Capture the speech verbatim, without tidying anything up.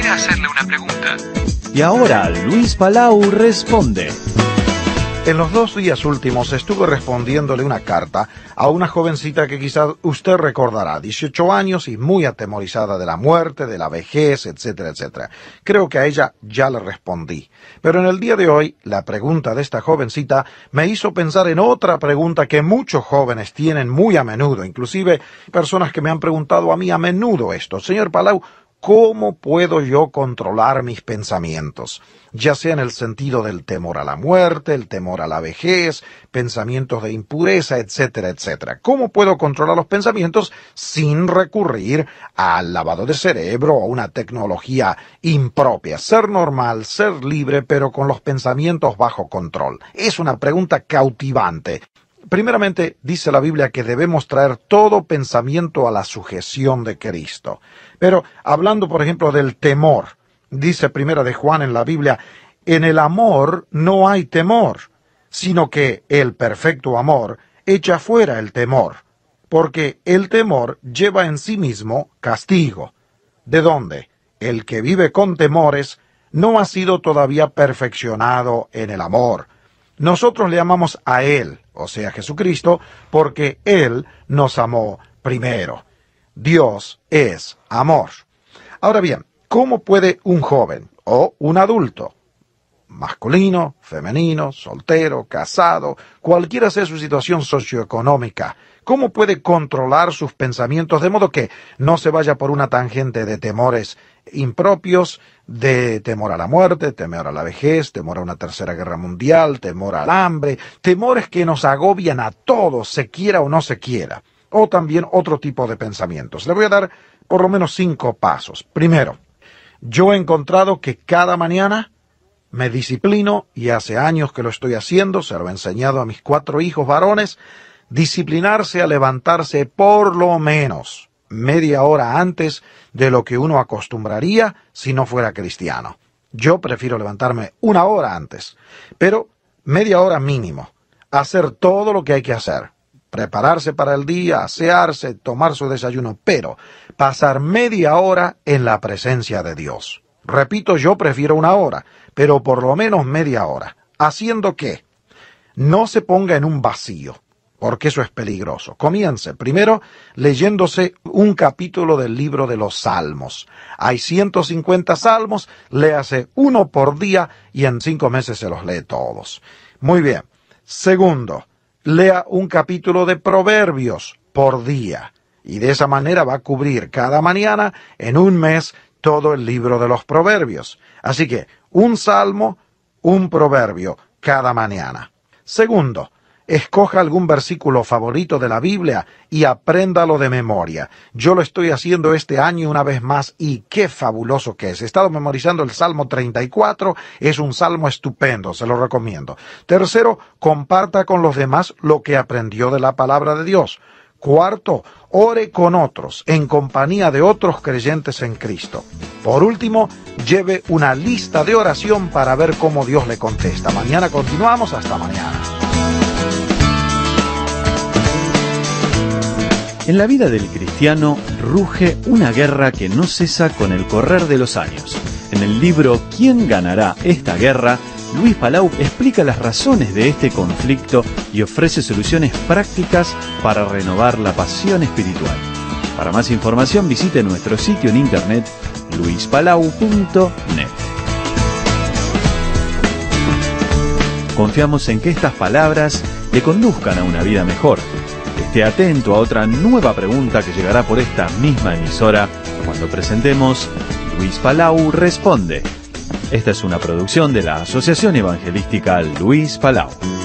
¿Desea hacerle una pregunta? Y ahora Luis Palau responde. En los dos días últimos estuve respondiéndole una carta a una jovencita que quizás usted recordará, dieciocho años y muy atemorizada de la muerte, de la vejez, etcétera, etcétera. Creo que a ella ya le respondí. Pero en el día de hoy, la pregunta de esta jovencita me hizo pensar en otra pregunta que muchos jóvenes tienen muy a menudo, inclusive personas que me han preguntado a mí a menudo esto. Señor Palau, ¿cómo puedo yo controlar mis pensamientos? Ya sea en el sentido del temor a la muerte, el temor a la vejez, pensamientos de impureza, etcétera, etcétera. ¿Cómo puedo controlar los pensamientos sin recurrir al lavado de cerebro o a una tecnología impropia? Ser normal, ser libre, pero con los pensamientos bajo control. Es una pregunta cautivante. Primeramente, dice la Biblia que debemos traer todo pensamiento a la sujeción de Cristo. Pero, hablando, por ejemplo, del temor, dice Primera de Juan en la Biblia, en el amor no hay temor, sino que el perfecto amor echa fuera el temor, porque el temor lleva en sí mismo castigo. ¿De dónde? El que vive con temores no ha sido todavía perfeccionado en el amor. Nosotros le amamos a Él, o sea, Jesucristo, porque Él nos amó primero. Dios es amor. Ahora bien, ¿cómo puede un joven o un adulto, masculino, femenino, soltero, casado, cualquiera sea su situación socioeconómica, cómo puede controlar sus pensamientos de modo que no se vaya por una tangente de temores impropios, de temor a la muerte, temor a la vejez, temor a una tercera guerra mundial, temor al hambre, temores que nos agobian a todos, se quiera o no se quiera, o también otro tipo de pensamientos? Le voy a dar por lo menos cinco pasos. Primero, yo he encontrado que cada mañana me disciplino, y hace años que lo estoy haciendo, se lo he enseñado a mis cuatro hijos varones, disciplinarse a levantarse por lo menos media hora antes de lo que uno acostumbraría si no fuera cristiano. Yo prefiero levantarme una hora antes, pero media hora mínimo. Hacer todo lo que hay que hacer. Prepararse para el día, asearse, tomar su desayuno, pero pasar media hora en la presencia de Dios. Repito, yo prefiero una hora, pero por lo menos media hora. ¿Haciendo qué? No se ponga en un vacío, porque eso es peligroso. Comience primero leyéndose un capítulo del libro de los Salmos. Hay ciento cincuenta salmos, léase uno por día y en cinco meses se los lee todos. Muy bien. Segundo, lea un capítulo de Proverbios por día. Y de esa manera va a cubrir cada mañana, en un mes, todo el libro de los Proverbios. Así que, un salmo, un proverbio, cada mañana. Segundo, escoja algún versículo favorito de la Biblia y apréndalo de memoria. Yo lo estoy haciendo este año una vez más y qué fabuloso que es. He estado memorizando el Salmo treinta y cuatro, es un salmo estupendo, se lo recomiendo. Tercero, comparta con los demás lo que aprendió de la palabra de Dios. Cuarto, ore con otros, en compañía de otros creyentes en Cristo. Por último, lleve una lista de oración para ver cómo Dios le contesta. Mañana continuamos, hasta mañana. En la vida del cristiano ruge una guerra que no cesa con el correr de los años. En el libro ¿Quién ganará esta guerra?, Luis Palau explica las razones de este conflicto y ofrece soluciones prácticas para renovar la pasión espiritual. Para más información visite nuestro sitio en internet luis palau punto net. Confiamos en que estas palabras le conduzcan a una vida mejor. Esté atento a otra nueva pregunta que llegará por esta misma emisora cuando presentemos Luis Palau Responde. Esta es una producción de la Asociación Evangelística Luis Palau.